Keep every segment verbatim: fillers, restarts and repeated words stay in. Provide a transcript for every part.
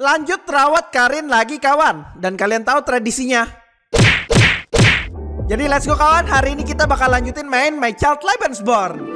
Lanjut rawat Karin lagi kawan. Dan kalian tahu tradisinya. Jadi let's go kawan. Hari ini kita bakal lanjutin main My Child Lebensborn.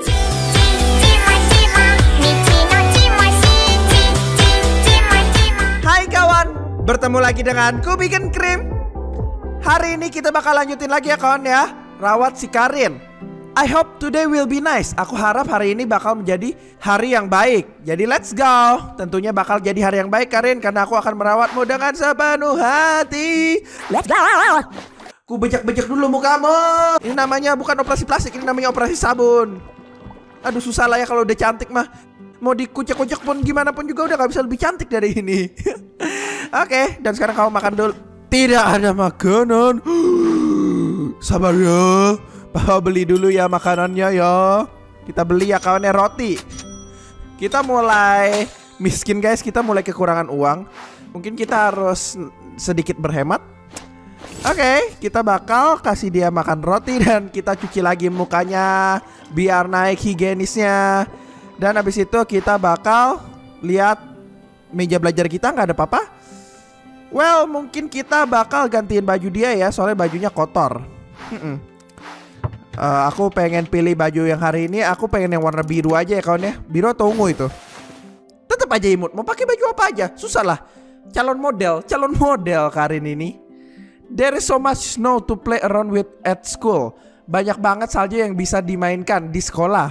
Hai kawan, bertemu lagi dengan Kubigen Cream. Hari ini kita bakal lanjutin lagi ya kawan ya, rawat si Karin. I hope today will be nice. Aku harap hari ini bakal menjadi hari yang baik. Jadi let's go. Tentunya bakal jadi hari yang baik Karin, karena aku akan merawatmu dengan sepenuh hati. Let's go. Ku bejek-bejek dulu mukamu. Ini namanya bukan operasi plastik, ini namanya operasi sabun. Aduh susah lah ya kalau udah cantik mah. Mau dikucek-kucek pun gimana pun juga udah gak bisa lebih cantik dari ini. Oke, okay, dan sekarang kamu makan dulu. Tidak ada makanan. Sabar ya. Papa beli dulu ya makanannya ya. Kita beli ya kawannya roti. Kita mulai miskin guys, kita mulai kekurangan uang. Mungkin kita harus sedikit berhemat. Oke, okay, kita bakal kasih dia makan roti dan kita cuci lagi mukanya biar naik higienisnya. Dan habis itu kita bakal lihat meja belajar kita nggak ada apa-apa. Well, mungkin kita bakal gantiin baju dia ya, soalnya bajunya kotor. uh, Aku pengen pilih baju yang hari ini. Aku pengen yang warna biru aja ya kawan ya. Biru atau ungu itu. Tetap aja imut, mau pakai baju apa aja susah lah. Calon model, calon model Karin ini. There is so much snow to play around with at school. Banyak banget salju yang bisa dimainkan di sekolah.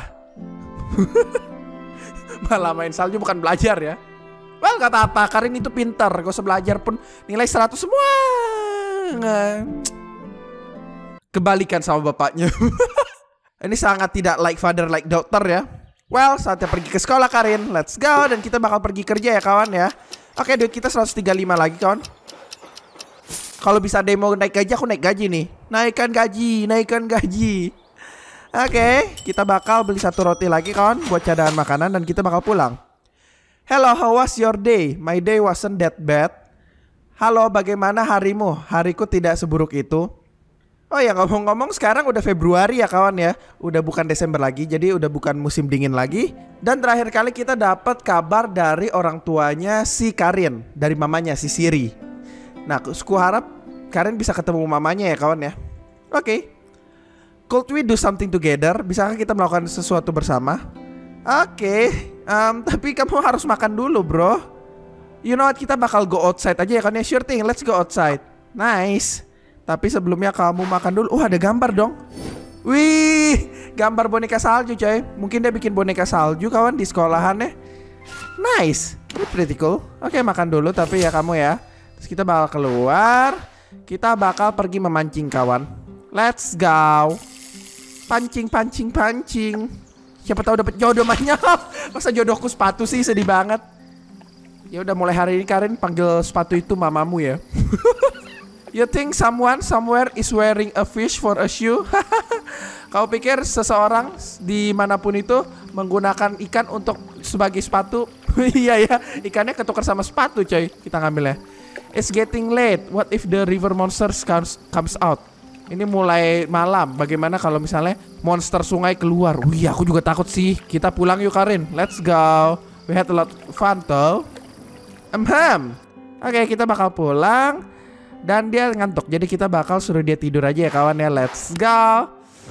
Malah main salju bukan belajar ya. Well gak apa-apa, Karin itu pintar. Gak usah belajar pun nilai seratus semua. Kebalikan sama bapaknya. Ini sangat tidak like father like daughter ya. Well saatnya pergi ke sekolah Karin. Let's go. Dan kita bakal pergi kerja ya kawan ya. Oke duit kita seratus tiga puluh lima lagi kawan. Kalau bisa demo naik gaji, aku naik gaji nih. Naikkan gaji, naikkan gaji. Oke, okay, kita bakal beli satu roti lagi kawan buat cadangan makanan dan kita bakal pulang. Hello, how was your day? My day wasn't that bad. Halo, bagaimana harimu? Hariku tidak seburuk itu. Oh ya, ngomong-ngomong sekarang udah Februari ya kawan ya. Udah bukan Desember lagi, jadi udah bukan musim dingin lagi. Dan terakhir kali kita dapat kabar dari orang tuanya si Karin, dari mamanya si Siri. Nah, aku harap Karin bisa ketemu mamanya ya kawan ya. Oke. Okay. Could we do something together? Bisakah kita melakukan sesuatu bersama? Oke, okay. um, tapi kamu harus makan dulu bro. You know what, kita bakal go outside aja ya kan ya. Sure thing, let's go outside. Nice. Tapi sebelumnya kamu makan dulu. Oh ada gambar dong. Wih, gambar boneka salju coy. Mungkin dia bikin boneka salju kawan di sekolahannya. Nice, pretty cool. Oke okay, makan dulu tapi ya kamu ya. Terus kita bakal keluar. Kita bakal pergi memancing kawan. Let's go. Pancing, pancing, pancing. Siapa tahu dapat jodoh banyak. Masa jodohku sepatu sih, sedih banget. Ya udah mulai hari ini Karin panggil sepatu itu mamamu ya. You think someone somewhere is wearing a fish for a shoe? Kau pikir seseorang dimanapun itu menggunakan ikan untuk sebagai sepatu? Iya ya, ikannya ketukar sama sepatu coy. Kita ngambil ya. It's getting late. What if the river monsters comes, comes out? Ini mulai malam. Bagaimana kalau misalnya monster sungai keluar? Wih, aku juga takut sih. Kita pulang yuk Karin. Let's go. We had a lot of fun though. Ahem. Oke, okay, kita bakal pulang. Dan dia ngantuk. Jadi kita bakal suruh dia tidur aja ya kawan ya. Let's go.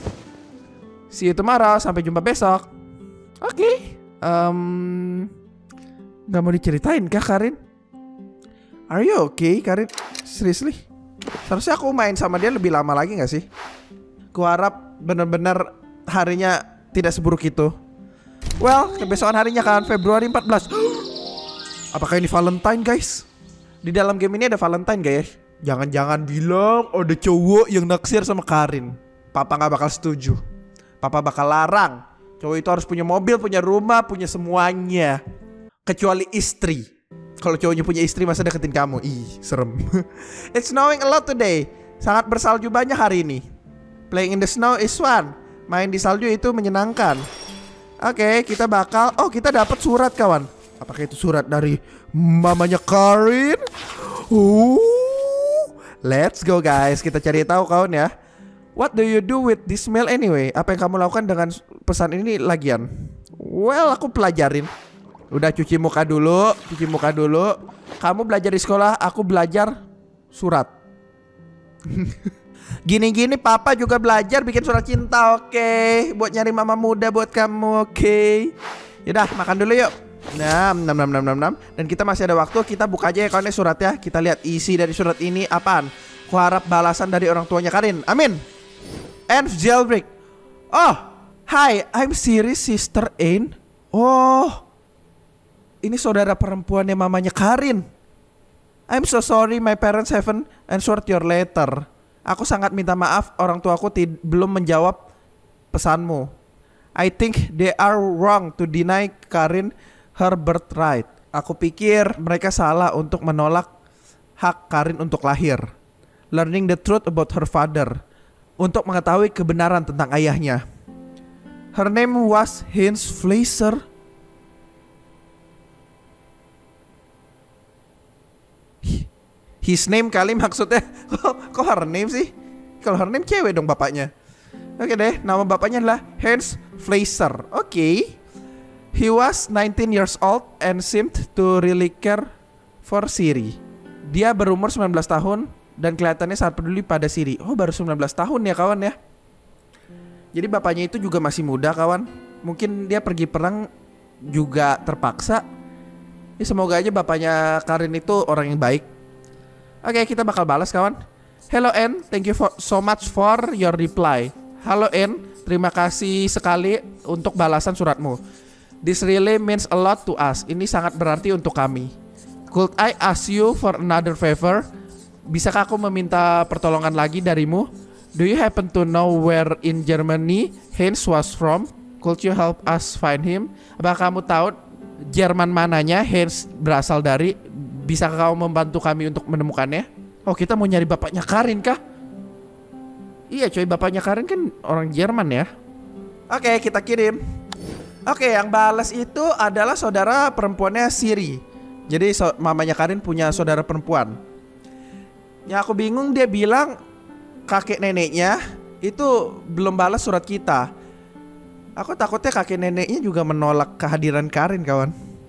See you tomorrow. Sampai jumpa besok. Oke. Okay. Um, Gak mau diceritain kah Karin? Are you okay Karin? Seriously? Seharusnya aku main sama dia lebih lama lagi gak sih? Kuharap bener-bener harinya tidak seburuk itu. Well, kebesokan harinya kan Februari empat belas. Apakah ini Valentine guys? Di dalam game ini ada Valentine guys. Jangan-jangan bilang ada cowok yang naksir sama Karin. Papa gak bakal setuju. Papa bakal larang. Cowok itu harus punya mobil, punya rumah, punya semuanya. Kecuali istri. Kalau cowoknya punya istri masa deketin kamu? Ih, serem. It's snowing a lot today. Sangat bersalju banyak hari ini. Playing in the snow is fun. Main di salju itu menyenangkan. Oke, okay, kita bakal. Oh, kita dapat surat kawan. Apakah itu surat dari mamanya Karin? Uh, let's go guys. Kita cari tahu kawan ya. What do you do with this mail anyway? Apa yang kamu lakukan dengan pesan ini lagian? Well, aku pelajarin. Udah cuci muka dulu, cuci muka dulu. Kamu belajar di sekolah, aku belajar surat. Gini-gini papa juga belajar bikin surat cinta, oke okay? Buat nyari mama muda buat kamu, oke okay? Yaudah, makan dulu yuk. Nam, nam, nam, nam, nam, nam. Dan kita masih ada waktu, kita buka aja ya kawan suratnya. Kita lihat isi dari surat ini apaan. Kuharap balasan dari orang tuanya Karin. Amin. And jailbreak. Oh, hi, I'm Siri's sister Ain. Oh, ini saudara perempuannya mamanya Karin. I'm so sorry my parents haven't answered your letter. Aku sangat minta maaf orang tuaku belum menjawab pesanmu. I think they are wrong to deny Karin her birthright. Aku pikir mereka salah untuk menolak hak Karin untuk lahir. Learning the truth about her father. Untuk mengetahui kebenaran tentang ayahnya. Her name was Heinz Fleischer. His name kali maksudnya. Kok, kok her name sih? Kalau her name cewek dong bapaknya. Oke deh, nama bapaknya adalah Heinz Fleischer. Oke okay. He was nineteen years old and seemed to really care for Siri. Dia berumur sembilan belas tahun dan kelihatannya sangat peduli pada Siri. Oh, baru sembilan belas tahun ya kawan ya. Jadi bapaknya itu juga masih muda kawan. Mungkin dia pergi perang juga terpaksa. Ya, semoga aja bapaknya Karin itu orang yang baik. Oke, okay, kita bakal balas kawan. Hello Anne, thank you for, so much for your reply. Halo Anne, terima kasih sekali untuk balasan suratmu. This really means a lot to us. Ini sangat berarti untuk kami. Could I ask you for another favor? Bisakah aku meminta pertolongan lagi darimu? Do you happen to know where in Germany Heinz was from? Could you help us find him? Apakah kamu tahu Jerman mananya Heinz berasal dari? Bisakah kamu membantu kami untuk menemukannya? Oh, kita mau nyari bapaknya Karin kah? Iya coy, bapaknya Karin kan orang Jerman ya. Oke, kita kirim. Oke, yang balas itu adalah saudara perempuannya Siri. Jadi so mamanya Karin punya saudara perempuan. Yang aku bingung, dia bilang kakek neneknya itu belum balas surat kita. Aku takutnya kakek neneknya juga menolak kehadiran Karin kawan.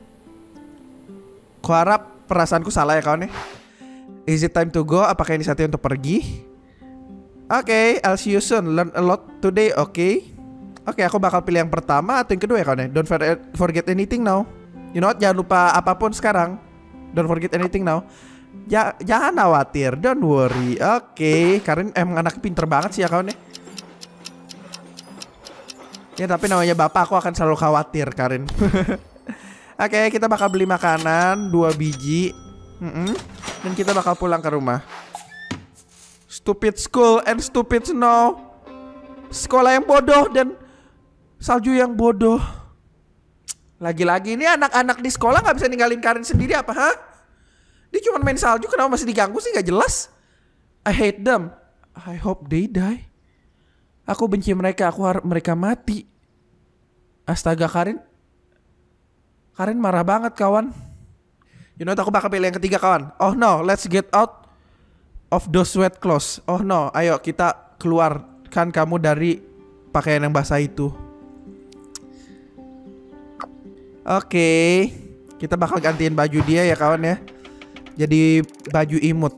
Kuharap perasaanku salah ya kawan ya. Is it time to go? Apakah ini saatnya untuk pergi? Oke, okay, I'll see you soon. Learn a lot today, oke okay? Oke, okay, aku bakal pilih yang pertama atau yang kedua ya kawan ya. Don't forget anything now. You know what? Jangan lupa apapun sekarang. Don't forget anything now. Ja Jangan khawatir, don't worry. Oke, okay. Karin emang anaknya pinter banget sih ya kawan ya. Ya tapi namanya bapak, aku akan selalu khawatir Karin. Oke, okay, kita bakal beli makanan dua biji. Mm -mm. Dan kita bakal pulang ke rumah. Stupid school and stupid snow. Sekolah yang bodoh dan salju yang bodoh. Lagi-lagi ini anak-anak di sekolah gak bisa ninggalin Karin sendiri apa ha? Dia cuma main salju, kenapa masih diganggu sih? Gak jelas. I hate them. I hope they die. Aku benci mereka, aku harap mereka mati. Astaga Karin. Karin marah banget kawan. You know, aku bakal pilih yang ketiga kawan. Oh no, let's get out of those wet clothes. Oh no, ayo kita keluarkan kamu dari pakaian yang basah itu. Oke, okay. Kita bakal gantiin baju dia ya kawan ya. Jadi baju imut.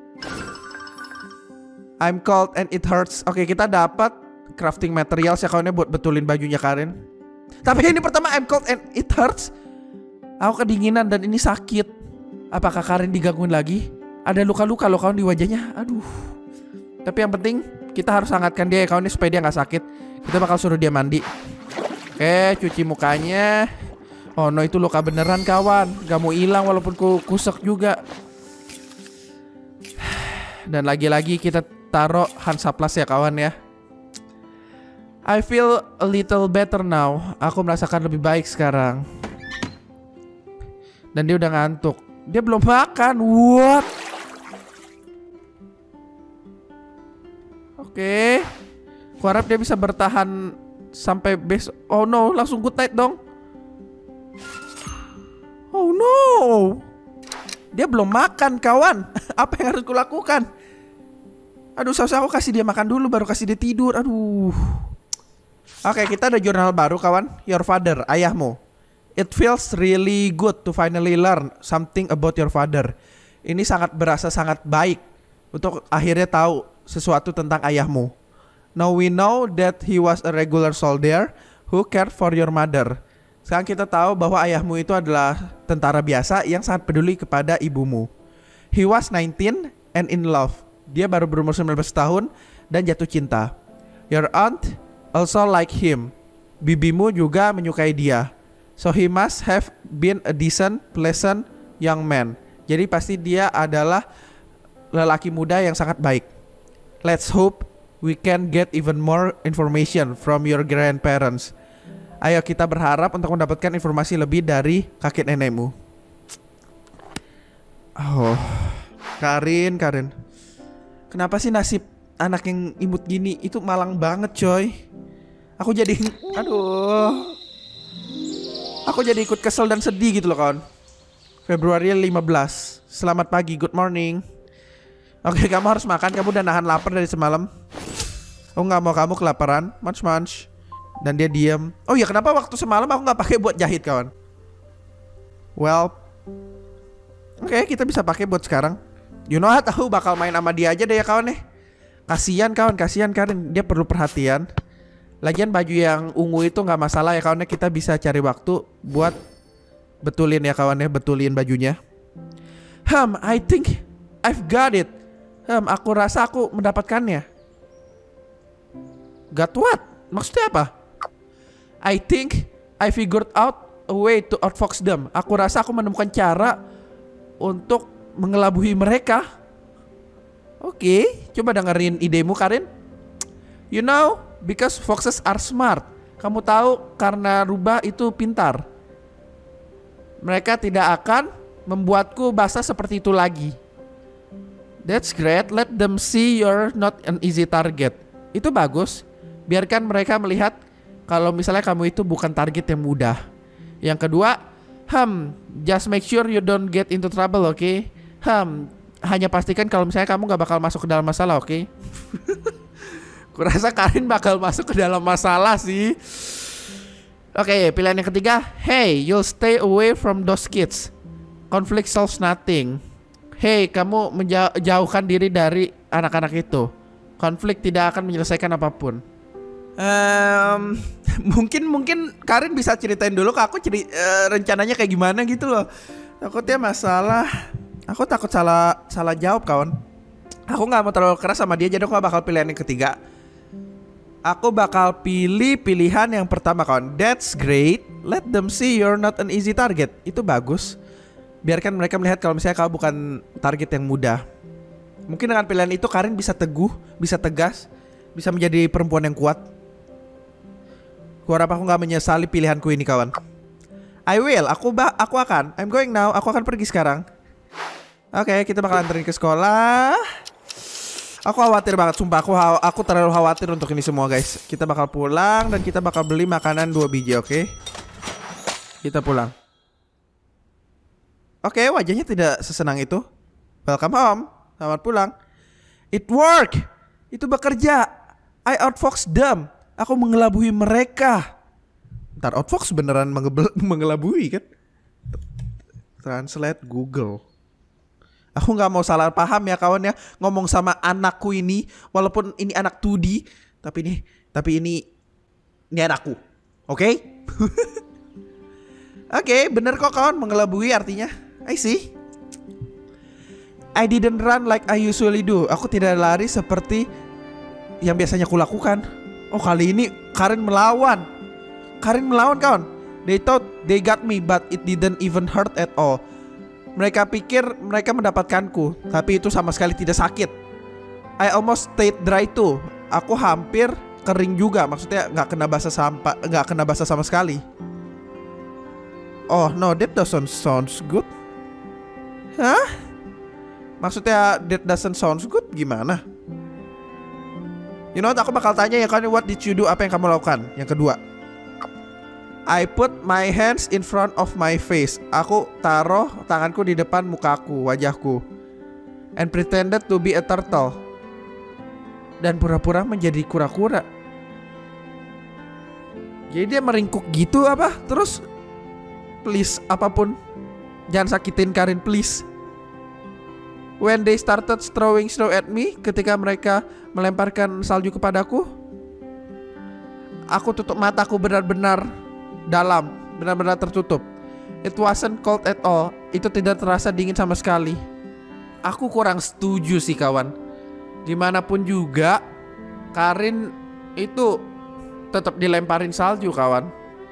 I'm cold and it hurts. Oke, okay, kita dapat crafting materials ya kawan ya buat betulin bajunya Karin. Tapi ini pertama, I'm cold and it hurts. Aku kedinginan dan ini sakit. Apakah Karin digangguin lagi? Ada luka-luka loh kawan di wajahnya. Aduh. Tapi yang penting kita harus hangatkan dia ya kawan supaya dia nggak sakit. Kita bakal suruh dia mandi. Oke, cuci mukanya. Oh no, itu luka beneran kawan. Gak mau hilang walaupun ku kusek juga. Dan lagi-lagi kita taruh Hansaplast ya kawan ya. I feel a little better now. Aku merasakan lebih baik sekarang. Dan dia udah ngantuk. Dia belum makan. What? Oke. Okay. Kuharap dia bisa bertahan sampai besok. Oh no, langsung good night dong. Oh no. Dia belum makan kawan. Apa yang harus kulakukan? Aduh, seharusnya aku kasih dia makan dulu baru kasih dia tidur. Aduh. Oke, okay, kita ada jurnal baru kawan. Your father, ayahmu. It feels really good to finally learn something about your father. Ini sangat berasa sangat baik untuk akhirnya tahu sesuatu tentang ayahmu. Now we know that he was a regular soldier who cared for your mother. Sekarang kita tahu bahwa ayahmu itu adalah tentara biasa yang sangat peduli kepada ibumu. He was nineteen and in love. Dia baru berumur sembilan belas tahun dan jatuh cinta. Your aunt also like him. Bibimu juga menyukai dia. So he must have been a decent, pleasant young man. Jadi pasti dia adalah lelaki muda yang sangat baik. Let's hope we can get even more information from your grandparents. Ayo kita berharap untuk mendapatkan informasi lebih dari kakek nenekmu. Oh, Karin, Karin. Kenapa sih nasib anak yang imut gini itu malang banget, coy? Aku jadi, aduh. Aku jadi ikut kesel dan sedih gitu loh, kawan. Februari lima belas. Selamat pagi, good morning. Oke, kamu harus makan. Kamu udah nahan lapar dari semalam. Oh, nggak mau kamu kelaparan. Munch, munch. Dan dia diam. Oh iya, kenapa waktu semalam aku nggak pakai buat jahit, kawan? Well, oke, okay, kita bisa pakai buat sekarang. You know what? Aku bakal main sama dia aja deh ya, kawan nih. Kasian, kawan. Kasian, Karin. Dia perlu perhatian. Lagian baju yang ungu itu nggak masalah ya, kawannya. Kita bisa cari waktu buat betulin ya, kawannya. Betulin bajunya. Hmm, I think I've got it. Hmm, aku rasa aku mendapatkannya. Got what? Maksudnya apa? I think I figured out a way to outfox them. Aku rasa aku menemukan cara untuk mengelabui mereka. Oke, okay, coba dengerin idemu, Karin. You know, because foxes are smart. Kamu tahu karena rubah itu pintar. Mereka tidak akan membuatku basah seperti itu lagi. That's great. Let them see you're not an easy target. Itu bagus. Biarkan mereka melihat kalau misalnya kamu itu bukan target yang mudah. Yang kedua, hmm, just make sure you don't get into trouble, oke? Okay? Hmm, hanya pastikan kalau misalnya kamu gak bakal masuk ke dalam masalah, oke? Okay? Kurasa Karin bakal masuk ke dalam masalah sih. Oke, okay, pilihan yang ketiga. Hey, you'll stay away from those kids. Conflict solves nothing. Hey, kamu menjauhkan diri dari anak-anak itu. Konflik tidak akan menyelesaikan apapun. Um, mungkin mungkin Karin bisa ceritain dulu ke aku ceri uh, rencananya kayak gimana gitu loh. Takutnya masalah. Aku takut salah salah jawab, kawan. Aku nggak mau terlalu keras sama dia, jadi aku gak bakal pilihan yang ketiga. Aku bakal pilih pilihan yang pertama, kawan. That's great. Let them see you're not an easy target. Itu bagus. Biarkan mereka melihat kalau misalnya kamu bukan target yang mudah. Mungkin dengan pilihan itu Karin bisa teguh, bisa tegas, bisa menjadi perempuan yang kuat. Gua harap aku gak menyesali pilihanku ini, kawan. I will, aku ba aku akan. I'm going now, aku akan pergi sekarang. Oke, okay, kita bakal anterin ke sekolah. Aku khawatir banget, sumpah. Aku aku terlalu khawatir untuk ini semua, guys. Kita bakal pulang dan kita bakal beli makanan dua biji, oke? Okay? Kita pulang. Oke, okay, wajahnya tidak sesenang itu. Welcome home. Selamat pulang. It worked. Itu bekerja. I outfoxed them. Aku mengelabui mereka. Ntar outfox beneran mengelabui kan? Translate Google. Aku gak mau salah paham ya, kawan ya. Ngomong sama anakku ini, walaupun ini anak two D, Tapi ini Tapi ini Ini anakku. Oke okay? Oke okay, bener kok, kawan. Mengelabui artinya I see. I didn't run like I usually do. Aku tidak lari seperti yang biasanya kulakukan. Oh, kali ini Karin melawan. Karin melawan, kawan. They thought they got me, but it didn't even hurt at all. Mereka pikir mereka mendapatkanku, tapi itu sama sekali tidak sakit. I almost stayed dry too. Aku hampir kering juga. Maksudnya nggak kena basah sampai nggak kena basah sama sekali. Oh no, that doesn't sounds good. Hah? Maksudnya that doesn't sounds good gimana? You know what, aku bakal tanya ya kan, what did you do, apa yang kamu lakukan? Yang kedua, I put my hands in front of my face. Aku taruh tanganku di depan mukaku, wajahku. And pretended to be a turtle. Dan pura-pura menjadi kura-kura. Jadi dia meringkuk gitu apa? Terus Please, apapun. Jangan sakitin Karin, please. When they started throwing snow at me, ketika mereka melemparkan salju kepadaku, aku tutup mataku benar-benar dalam, benar-benar tertutup. It wasn't cold at all. Itu tidak terasa dingin sama sekali. Aku kurang setuju sih kawan. Dimanapun juga Karin itu tetap dilemparin salju kawan.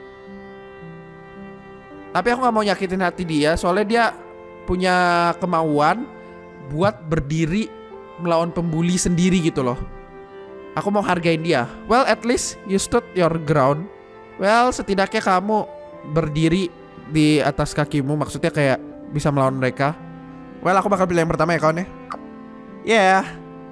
Tapi aku gak mau nyakitin hati dia, soalnya dia punya kemauan buat berdiri melawan pembuli sendiri gitu loh. Aku mau hargain dia. Well, at least you stood your ground. Well, setidaknya kamu berdiri di atas kakimu. Maksudnya kayak bisa melawan mereka. Well, aku bakal pilih yang pertama ya kawan ya. Yeah.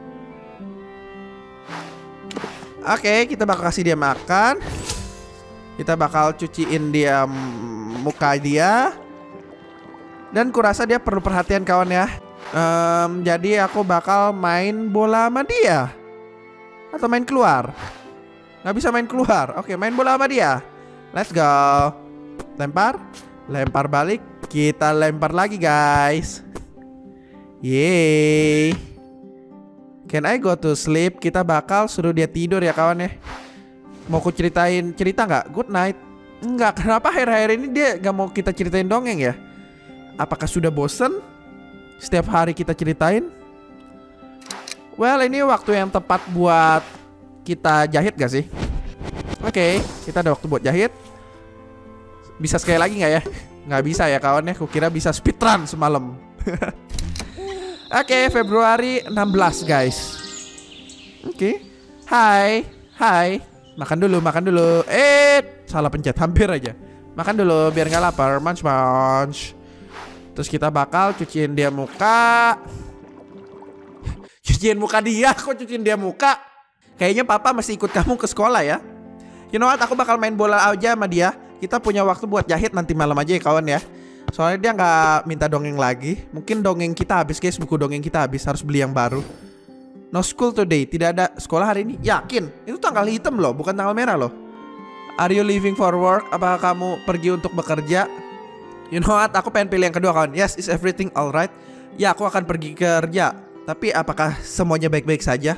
Oke, okay, kita bakal kasih dia makan. Kita bakal cuciin dia muka dia. Dan kurasa dia perlu perhatian kawan ya. um, Jadi aku bakal main bola sama dia. Atau main keluar. Nggak bisa main keluar. Oke, main bola sama dia. Let's go. Lempar. Lempar balik. Kita lempar lagi guys. Yeay. Can I go to sleep? Kita bakal suruh dia tidur ya kawan ya. Mau ku ceritain cerita nggak? Good night. Enggak, kenapa akhir-akhir ini dia gak mau kita ceritain dongeng ya? Apakah sudah bosen? Setiap hari kita ceritain? Well, ini waktu yang tepat buat kita jahit gak sih? Oke, okay, kita ada waktu buat jahit. Bisa sekali lagi gak ya? Nggak bisa ya kawan ya. Kukira bisa speedrun semalam. Oke, okay, Februari enam belas guys. Oke, okay. Hai. Hai. Makan dulu, makan dulu. Eh, salah pencet, hampir aja. Makan dulu biar nggak lapar. Munch, munch. Terus kita bakal cuciin dia muka. Cuciin muka dia, kok cuciin dia muka? Kayaknya papa masih ikut kamu ke sekolah ya. You know what, aku bakal main bola aja sama dia. Kita punya waktu buat jahit nanti malam aja ya kawan ya. Soalnya dia nggak minta dongeng lagi. Mungkin dongeng kita habis guys, buku dongeng kita habis, harus beli yang baru. No school today, tidak ada sekolah hari ini. Yakin? Itu tanggal hitam loh, bukan tanggal merah loh. Are you leaving for work? Apakah kamu pergi untuk bekerja? You know what, aku pengen pilih yang kedua kawan. Yes, is everything alright? Ya, aku akan pergi kerja. Tapi apakah semuanya baik-baik saja?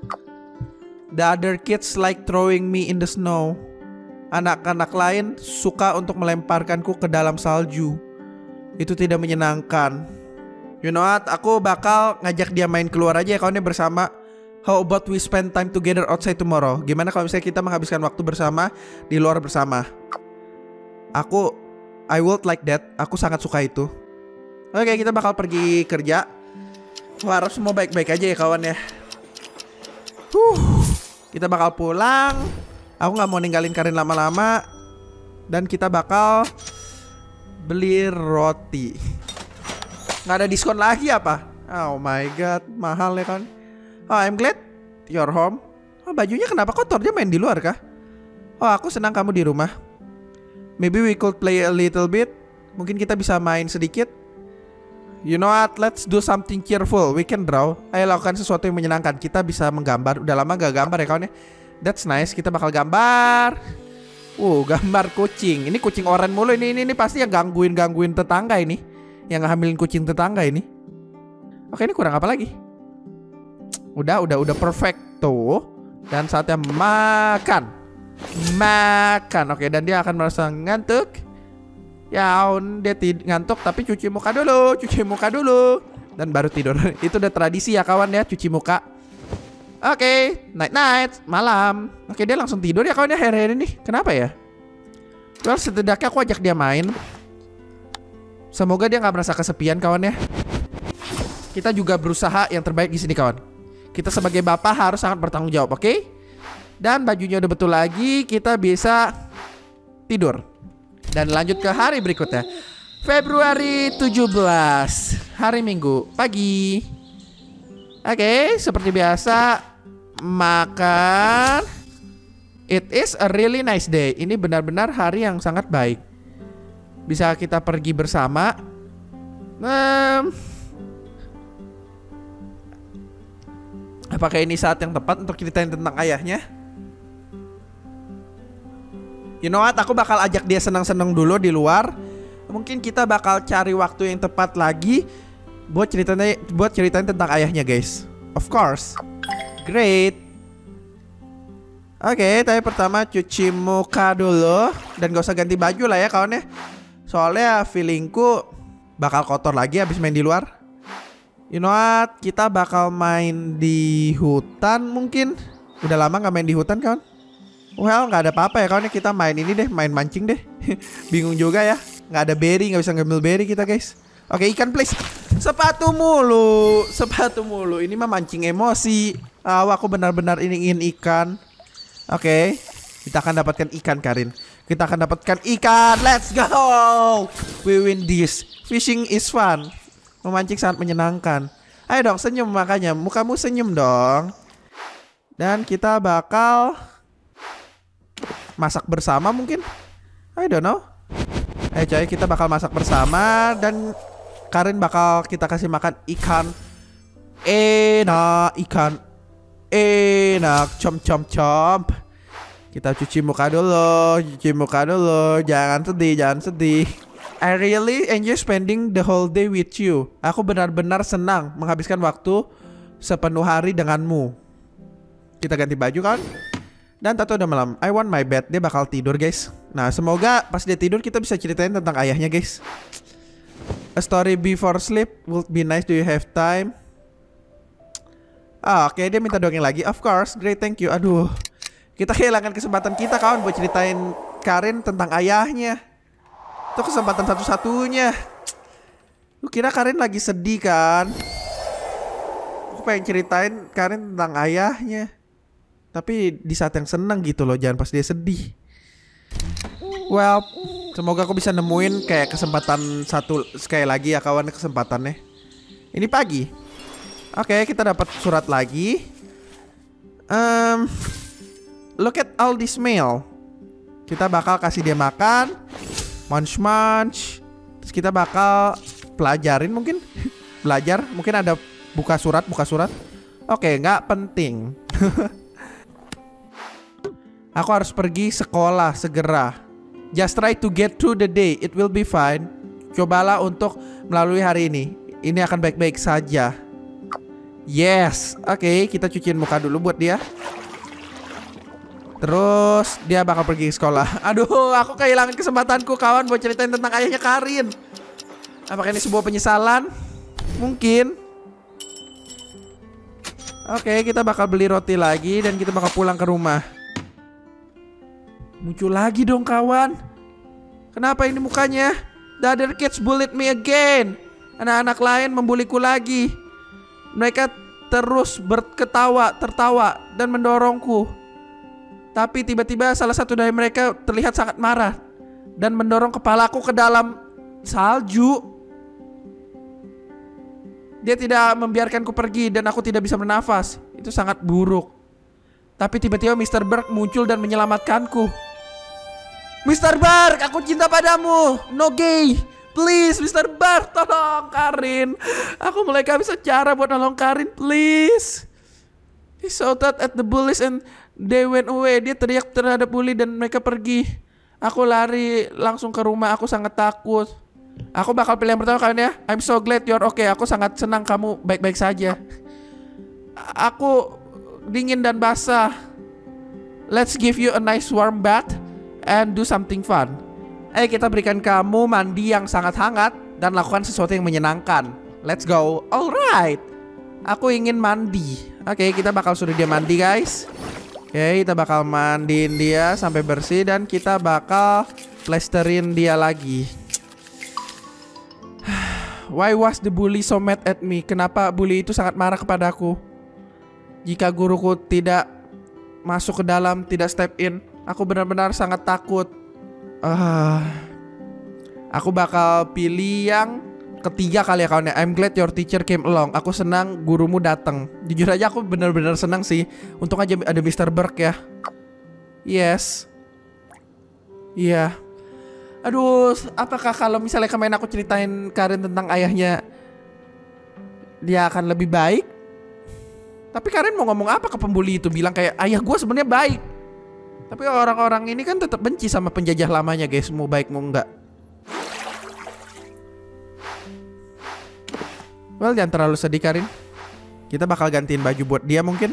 The other kids like throwing me in the snow. Anak-anak lain suka untuk melemparkanku ke dalam salju. Itu tidak menyenangkan. You know what, aku bakal ngajak dia main keluar aja ya kawannya bersama. How about we spend time together outside tomorrow? Gimana kalau misalnya kita menghabiskan waktu bersama di luar bersama? Aku, I would like that. Aku sangat suka itu. Oke, kita bakal pergi kerja. Wah, harus semua baik-baik aja ya kawan ya. Huh, kita bakal pulang. Aku nggak mau ninggalin Karin lama-lama. Dan kita bakal beli roti. Nggak ada diskon lagi apa? Oh my god, mahal ya kan? Oh, I'm glad you're home. Oh, bajunya kenapa kotor? Dia main di luar kah? Oh, aku senang kamu di rumah. Maybe we could play a little bit. Mungkin kita bisa main sedikit. You know what? Let's do something cheerful. We can draw. Ayo lakukan sesuatu yang menyenangkan. Kita bisa menggambar. Udah lama gak gambar ya kawan ya. That's nice. Kita bakal gambar. Uh, gambar kucing. Ini kucing oranye mulu. Ini ini, ini pasti yang gangguin-gangguin tetangga ini. Yang ngehamilin kucing tetangga ini. Oke, ini kurang apa lagi? Udah, udah, udah perfect tuh. Dan saatnya makan. Makan. Oke, dan dia akan merasa ngantuk. Ya, dia ngantuk tapi cuci muka dulu, cuci muka dulu, dan baru tidur. Itu udah tradisi ya kawan ya, cuci muka. Oke, night night, malam. Oke, dia langsung tidur ya kawan ya hari-hari ini. Kenapa ya? Well, setidaknya aku ajak dia main. Semoga dia nggak merasa kesepian kawan ya. Kita juga berusaha yang terbaik di sini kawan. Kita sebagai bapak harus sangat bertanggung jawab, oke? Dan bajunya udah betul lagi, kita bisa tidur. Dan lanjut ke hari berikutnya. Februari tujuh belas, hari Minggu, pagi. Oke, seperti biasa makan. It is a really nice day. Ini benar-benar hari yang sangat baik. Bisa kita pergi bersama. um, Apakah ini saat yang tepat untuk ceritain tentang ayahnya? You know what, aku bakal ajak dia senang-senang dulu di luar. Mungkin kita bakal cari waktu yang tepat lagi buat ceritanya, buat ceritain tentang ayahnya guys. Of course. Great. Oke, okay, tapi pertama cuci muka dulu. Dan gak usah ganti baju lah ya kawan ya. Soalnya feelingku bakal kotor lagi habis main di luar. You know what? Kita bakal main di hutan mungkin. Udah lama gak main di hutan kawan. Well, gak ada apa-apa ya kawan ya. Kita main ini deh, main mancing deh. Bingung juga ya. Gak ada berry, gak bisa ngambil berry kita guys. Oke, okay, ikan please. Sepatu mulu. Sepatu mulu. Ini mah mancing emosi. Oh, aku benar-benar ingin ikan. Oke, okay. Kita akan dapatkan ikan Karin. Kita akan dapatkan ikan. Let's go. We win this. Fishing is fun. Memancing sangat menyenangkan. Ayo dong senyum makanya. Mukamu senyum dong. Dan kita bakal masak bersama mungkin. I don't know. Ayo coy, kita bakal masak bersama. Dan Karin bakal kita kasih makan ikan. Enak ikan. Enak, com com com. Kita cuci muka dulu, cuci muka dulu. Jangan sedih, jangan sedih. I really enjoy spending the whole day with you. Aku benar-benar senang menghabiskan waktu sepenuh hari denganmu. Kita ganti baju kan? Dan tato udah malam. I want my bed. Dia bakal tidur guys. Nah semoga pas dia tidur kita bisa ceritain tentang ayahnya guys. A story before sleep would be nice. Do you have time? Ah, oke, okay, dia minta dongeng lagi. Of course, great, thank you. Aduh, kita kehilangan kesempatan kita kawan buat ceritain Karin tentang ayahnya. Itu kesempatan satu-satunya. Lu kira Karin lagi sedih kan? Aku pengen ceritain Karin tentang ayahnya. Tapi di saat yang senang gitu loh, jangan pas dia sedih. Well, semoga aku bisa nemuin kayak kesempatan satu sekali lagi ya kawan, kesempatannya. Ini pagi. Oke, okay, kita dapat surat lagi. Um, look at all this mail. Kita bakal kasih dia makan. Munch munch. Terus kita bakal pelajarin mungkin. Belajar. Mungkin ada buka surat, buka surat. Oke, okay, nggak penting. Aku harus pergi sekolah segera. Just try to get through the day. It will be fine. Cobalah untuk melalui hari ini. Ini akan baik-baik saja. Yes, oke, okay, kita cuciin muka dulu buat dia. Terus dia bakal pergi ke sekolah. Aduh, aku kehilangan kesempatanku kawan buat ceritain tentang ayahnya Karin. Apakah ini sebuah penyesalan? Mungkin. Oke, okay, kita bakal beli roti lagi dan kita bakal pulang ke rumah. Muncul lagi dong kawan. Kenapa ini mukanya? The other kids bullied me again. Anak-anak lain membuliku lagi. Mereka terus berketawa, tertawa, dan mendorongku. Tapi tiba-tiba salah satu dari mereka terlihat sangat marah dan mendorong kepalaku ke dalam salju. Dia tidak membiarkanku pergi dan aku tidak bisa bernafas. Itu sangat buruk. Tapi tiba-tiba mister Berg muncul dan menyelamatkanku. mister Berg, aku cinta padamu. No gay. Please, mister Berg, tolong Karin. Aku mulai kehabisan cara buat nolong Karin, please. He shouted at the bullies and they went away. Dia teriak terhadap bully dan mereka pergi. Aku lari langsung ke rumah. Aku sangat takut. Aku bakal pilih yang pertama kalian ya. I'm so glad you're okay. Aku sangat senang kamu baik-baik saja. Aku dingin dan basah. Let's give you a nice warm bath and do something fun. Ayo kita berikan kamu mandi yang sangat hangat dan lakukan sesuatu yang menyenangkan. Let's go. Alright. Aku ingin mandi. Oke, kita bakal suruh dia mandi guys. Oke, kita bakal mandiin dia sampai bersih dan kita bakal plesterin dia lagi. Why was the bully so mad at me? Kenapa bully itu sangat marah kepadaku? Jika guruku tidak masuk ke dalam, tidak step in, aku benar-benar sangat takut. Uh, aku bakal pilih yang ketiga kali ya kawan ya. I'm glad your teacher came along. Aku senang gurumu datang. Jujur aja aku benar-benar senang sih. Untung aja ada mister Berg ya. Yes. Iya. Yeah. Aduh, apakah kalau misalnya kemarin aku ceritain Karin tentang ayahnya, dia akan lebih baik? Tapi Karin mau ngomong apa ke pembuli itu? Bilang kayak ayah gue sebenarnya baik. Tapi orang-orang ini kan tetap benci sama penjajah lamanya guys. Mau baik mau enggak. Well, jangan terlalu sedih Karin. Kita bakal gantiin baju buat dia mungkin.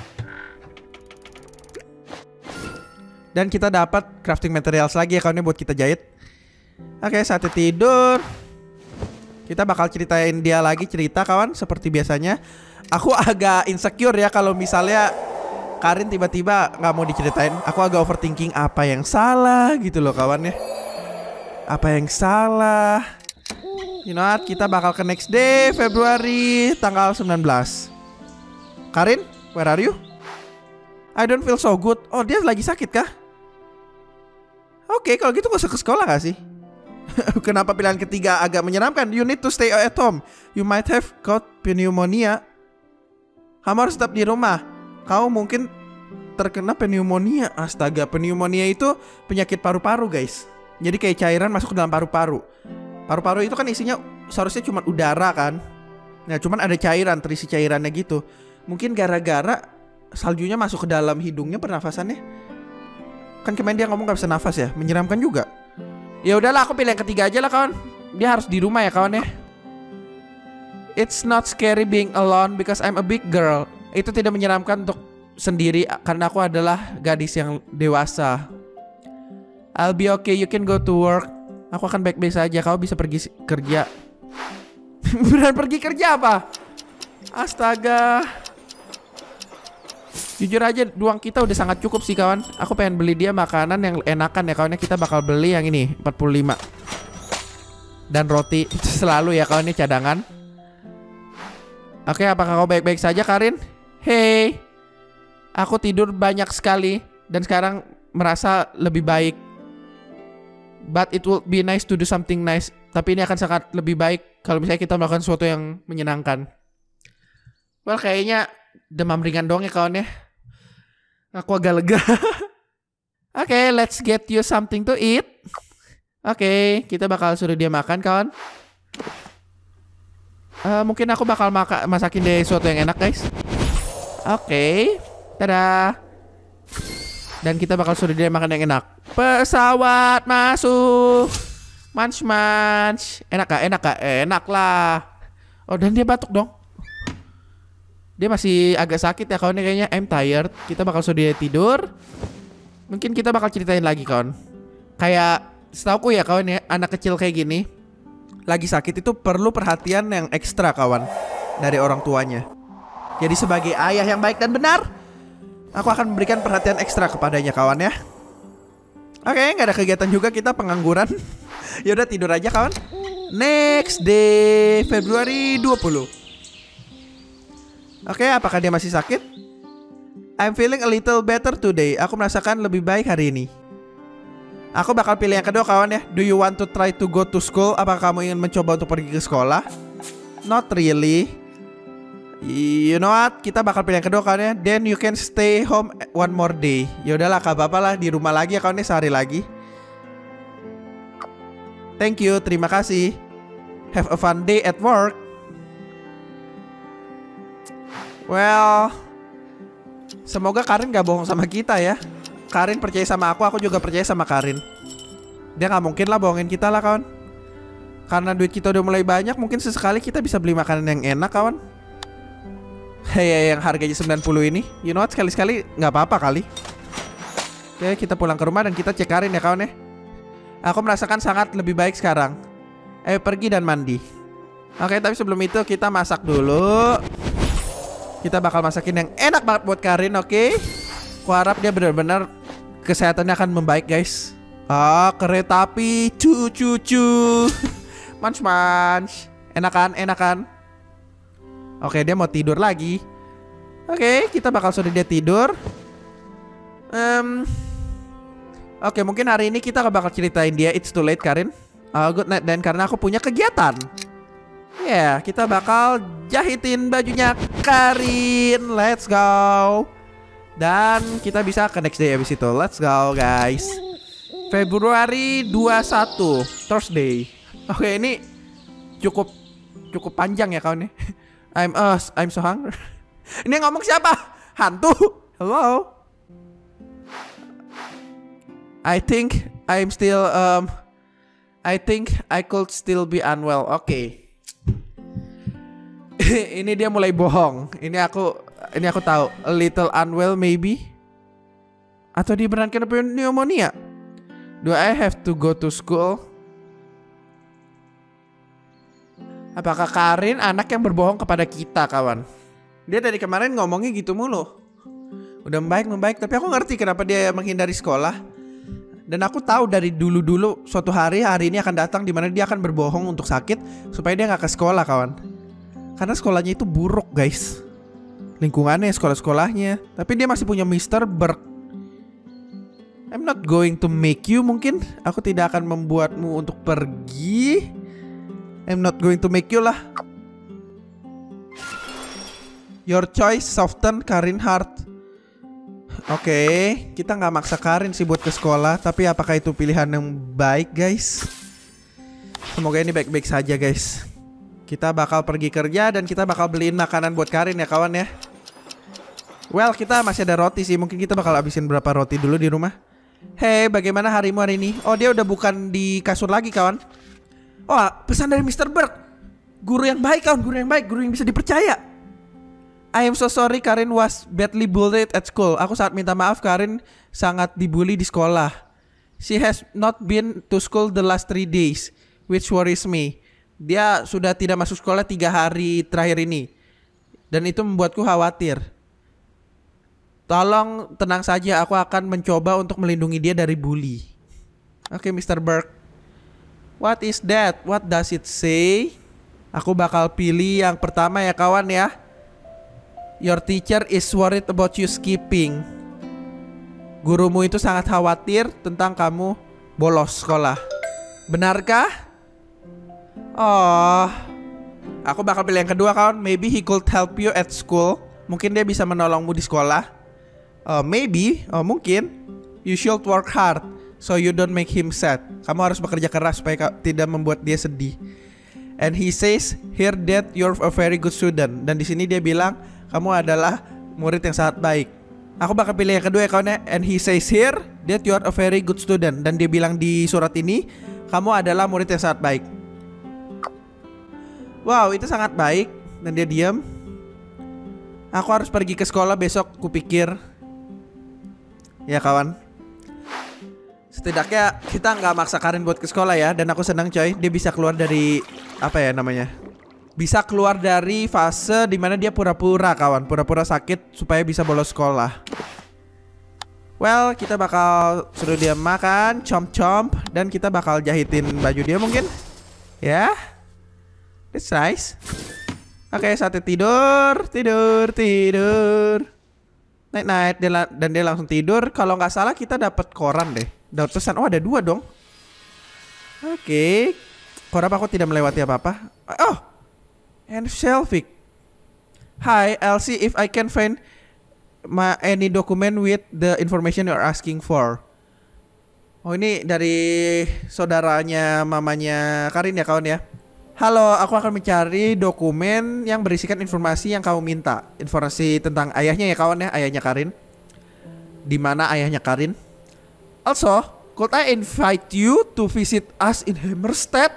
Dan kita dapat crafting materials lagi ya kawannya buat kita jahit. Oke, saatnya tidur. Kita bakal ceritain dia lagi cerita kawan seperti biasanya. Aku agak insecure ya kalau misalnya Karin tiba-tiba nggak mau diceritain. Aku agak overthinking apa yang salah gitu loh kawan ya. Apa yang salah? You know what? Kita bakal ke next day Februari tanggal sembilan belas. Karin, where are you? I don't feel so good. Oh, dia lagi sakit kah? Oke, okay, kalau gitu gak usah ke sekolah gak sih? Kenapa pilihan ketiga agak menyeramkan? You need to stay at home. You might have caught pneumonia. Kamu harus tetap di rumah. Kamu mungkin terkena pneumonia. Astaga, pneumonia itu penyakit paru-paru guys. Jadi kayak cairan masuk ke dalam paru-paru. Paru-paru itu kan isinya seharusnya cuma udara kan. Nah cuman ada cairan, terisi cairannya gitu. Mungkin gara-gara saljunya masuk ke dalam hidungnya pernafasannya. Kan kemarin dia ngomong gak bisa nafas ya. Menyeramkan juga. Ya udahlah, aku pilih yang ketiga aja lah kawan. Dia harus di rumah ya kawan ya. It's not scary being alone because I'm a big girl. Itu tidak menyeramkan untuk sendiri karena aku adalah gadis yang dewasa. I'll be okay, you can go to work. Aku akan baik-baik saja. Kau bisa pergi kerja. Beneran pergi kerja apa? Astaga. Jujur aja uang kita udah sangat cukup sih kawan. Aku pengen beli dia makanan yang enakan ya kawannya. Kita bakal beli yang ini empat puluh lima. Dan roti selalu ya kawannya cadangan. Oke, apakah kau baik-baik saja Karin? Hey, aku tidur banyak sekali dan sekarang merasa lebih baik. But it will be nice to do something nice. Tapi ini akan sangat lebih baik kalau misalnya kita melakukan sesuatu yang menyenangkan. Well, kayaknya demam ringan dong ya kawan ya. Aku agak lega. Oke, okay, let's get you something to eat. Oke, okay, kita bakal suruh dia makan kawan. uh, Mungkin aku bakal maka masakin dia sesuatu yang enak guys. Oke, okay. Dadah. Dan kita bakal suruh dia makan yang enak. Pesawat masuk. Munch munch. Enak gak? Enak gak? Enak lah. Oh, dan dia batuk dong. Dia masih agak sakit ya kawan kayaknya. I'm tired. Kita bakal suruh dia tidur. Mungkin kita bakal ceritain lagi kawan. Kayak setauku ya kawan ya, anak kecil kayak gini lagi sakit itu perlu perhatian yang ekstra kawan dari orang tuanya. Jadi sebagai ayah yang baik dan benar, aku akan memberikan perhatian ekstra kepadanya kawan ya. Oke, nggak ada kegiatan juga, kita pengangguran. Yaudah tidur aja kawan. Next day Februari dua puluh. Oke, apakah dia masih sakit? I'm feeling a little better today. Aku merasakan lebih baik hari ini. Aku bakal pilih yang kedua kawan ya. Do you want to try to go to school? Apakah kamu ingin mencoba untuk pergi ke sekolah? Not really. You know what? Kita bakal pilih yang kedua kawan ya. Then you can stay home one more day. Ya udahlah, gak apa-apa lah, di rumah lagi ya kawan ya, sehari lagi. Thank you, terima kasih. Have a fun day at work. Well, semoga Karin gak bohong sama kita ya. Karin percaya sama aku, aku juga percaya sama Karin. Dia gak mungkin lah bohongin kita lah kawan. Karena duit kita udah mulai banyak, mungkin sesekali kita bisa beli makanan yang enak kawan. Hei, yang harganya sembilan puluh ini. You know what, sekali-sekali gak apa-apa kali. Oke, kita pulang ke rumah dan kita cek Karin ya kawan ya. Aku merasakan sangat lebih baik sekarang. Ayo pergi dan mandi. Oke, tapi sebelum itu kita masak dulu. Kita bakal masakin yang enak banget buat Karin, oke? Okay? Aku harap dia benar-benar kesehatannya akan membaik, guys. Ah, kereta api, cu-cu-cu. Munch munch. Enakan, enakan. Oke, dia mau tidur lagi. Oke, kita bakal suruh dia tidur. um, Oke, mungkin hari ini kita bakal ceritain dia It's Too Late, Karin. uh, Good night, dan karena aku punya kegiatan. Ya, yeah, kita bakal jahitin bajunya Karin. Let's go. Dan kita bisa ke next day abis itu. Let's go guys. Februari dua puluh satu, Thursday. Oke, ini cukup cukup panjang ya kawan nih. I'm us, I'm so hungry. Ini ngomong siapa? Hantu. Hello. I think I'm still um I think I could still be unwell. Oke. Okay. Ini dia mulai bohong. Ini aku ini aku tahu. A little unwell maybe. Atau dia beneran kena pneumonia? Do I have to go to school? Apakah Karin anak yang berbohong kepada kita, kawan? Dia dari kemarin ngomongnya gitu mulu. Udah membaik, membaik. Tapi aku ngerti kenapa dia menghindari sekolah. Dan aku tahu dari dulu-dulu suatu hari, hari ini akan datang dimana dia akan berbohong untuk sakit supaya dia gak ke sekolah, kawan. Karena sekolahnya itu buruk, guys. Lingkungannya, sekolah-sekolahnya. Tapi dia masih punya mister Burke. I'm not going to make you, mungkin. Aku tidak akan membuatmu untuk pergi. I'm not going to make you lah. Your choice, soften Karin heart. Oke, okay, kita nggak maksa Karin sih buat ke sekolah. Tapi apakah itu pilihan yang baik, guys? Semoga ini baik-baik saja, guys. Kita bakal pergi kerja dan kita bakal beliin makanan buat Karin ya, kawan ya. Well, kita masih ada roti sih. Mungkin kita bakal habisin berapa roti dulu di rumah. Hey, bagaimana harimu hari ini? Oh, dia udah bukan di kasur lagi, kawan. Oh, pesan dari mister Burke. Guru yang baik, kawan. Guru yang baik, guru yang bisa dipercaya. I am so sorry Karin was badly bullied at school. Aku sangat minta maaf, Karin sangat dibully di sekolah. She has not been to school the last three days, which worries me. Dia sudah tidak masuk sekolah tiga hari terakhir ini. Dan itu membuatku khawatir. Tolong tenang saja, aku akan mencoba untuk melindungi dia dari bully. Oke, okay, mister Burke. What is that? What does it say? Aku bakal pilih yang pertama ya, kawan ya. Your teacher is worried about you skipping. Gurumu itu sangat khawatir tentang kamu bolos sekolah. Benarkah? Oh, aku bakal pilih yang kedua, kawan. Maybe he could help you at school. Mungkin dia bisa menolongmu di sekolah. Uh, maybe, oh mungkin. You should work hard so you don't make him sad. Kamu harus bekerja keras supaya tidak membuat dia sedih. And he says here that you're a very good student. Dan di sini dia bilang kamu adalah murid yang sangat baik. Aku bakal pilih yang kedua ya, kawan ya. And he says here that you're a very good student. Dan dia bilang di surat ini kamu adalah murid yang sangat baik. Wow, itu sangat baik. Dan dia diam. Aku harus pergi ke sekolah besok, kupikir. Ya, kawan. Setidaknya kita nggak maksa Karin buat ke sekolah ya. Dan aku senang, coy. Dia bisa keluar dari apa ya namanya? Bisa keluar dari fase dimana dia pura-pura, kawan. Pura-pura sakit supaya bisa bolos sekolah. Well, kita bakal suruh dia makan, comp-comp. Dan kita bakal jahitin baju dia mungkin. Ya, yeah. That's nice. Oke, okay, saatnya tidur, tidur, tidur. Night night dia dan dia langsung tidur. Kalau nggak salah kita dapat koran deh. Dapat pesan. Oh, ada dua dong. Oke. Okay. Koran aku tidak melewati apa-apa. Oh, and Shelvik. Hi, I'll see if I can find my any document with the information you're asking for. Oh, ini dari saudaranya mamanya Karin ya, kawan ya. Halo, aku akan mencari dokumen yang berisikan informasi yang kamu minta. Informasi tentang ayahnya ya, kawan ya, ayahnya Karin. Di mana ayahnya Karin? Also, could I invite you to visit us in Hammerstead?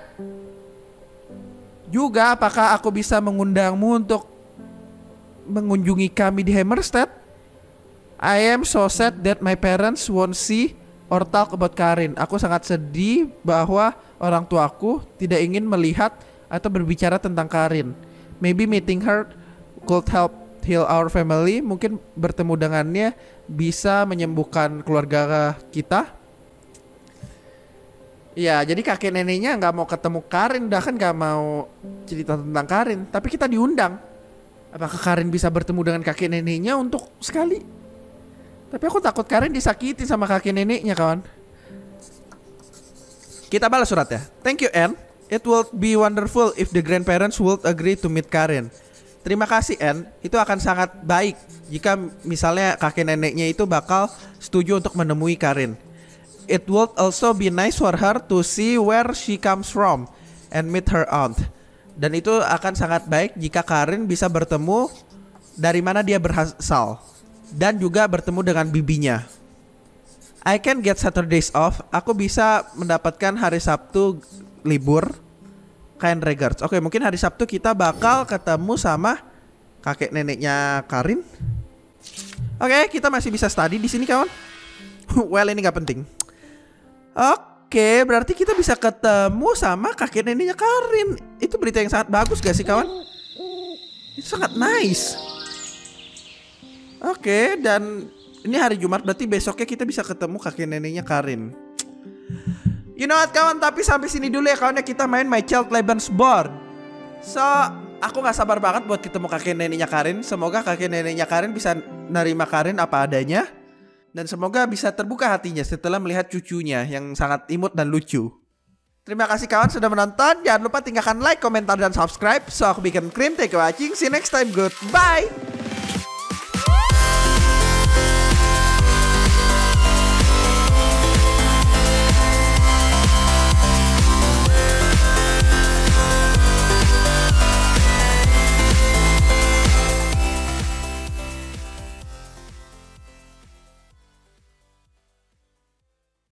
Juga, apakah aku bisa mengundangmu untuk mengunjungi kami di Hammerstead? I am so sad that my parents won't see or talk about Karin. Aku sangat sedih bahwa orang tuaku tidak ingin melihat atau berbicara tentang Karin. Maybe meeting her could help heal our family. Mungkin bertemu dengannya bisa menyembuhkan keluarga kita. Ya, jadi kakek neneknya nggak mau ketemu Karin, udah kan nggak mau cerita tentang Karin. Tapi kita diundang. Apakah Karin bisa bertemu dengan kakek neneknya untuk sekali? Tapi aku takut Karin disakiti sama kakek neneknya, kawan. Kita balas suratnya. Thank you, Anne. It would be wonderful if the grandparents would agree to meet Karin. Terima kasih, Anne. Itu akan sangat baik jika misalnya kakek neneknya itu bakal setuju untuk menemui Karin. It would also be nice for her to see where she comes from and meet her aunt. Dan itu akan sangat baik jika Karin bisa bertemu dari mana dia berasal dan juga bertemu dengan bibinya. I can get Saturdays off. Aku bisa mendapatkan hari Sabtu libur. Kind regards. Oke, mungkin hari Sabtu kita bakal ketemu sama kakek neneknya Karin. Oke, kita masih bisa study di sini kawan. Well, ini nggak penting. Oke, berarti kita bisa ketemu sama kakek neneknya Karin. Itu berita yang sangat bagus gak sih kawan? Itu sangat nice. Oke, dan ini hari Jumat, berarti besoknya kita bisa ketemu kakek neneknya Karin. You know what kawan, tapi sampai sini dulu ya kawan ya, kita main My Child Lebensborn. So, aku gak sabar banget buat ketemu kakek neneknya Karin. Semoga kakek neneknya Karin bisa nerima Karin apa adanya. Dan semoga bisa terbuka hatinya setelah melihat cucunya yang sangat imut dan lucu. Terima kasih kawan sudah menonton. Jangan lupa tinggalkan like, komentar, dan subscribe. So, aku bikin Krim, take watching. See you next time, goodbye.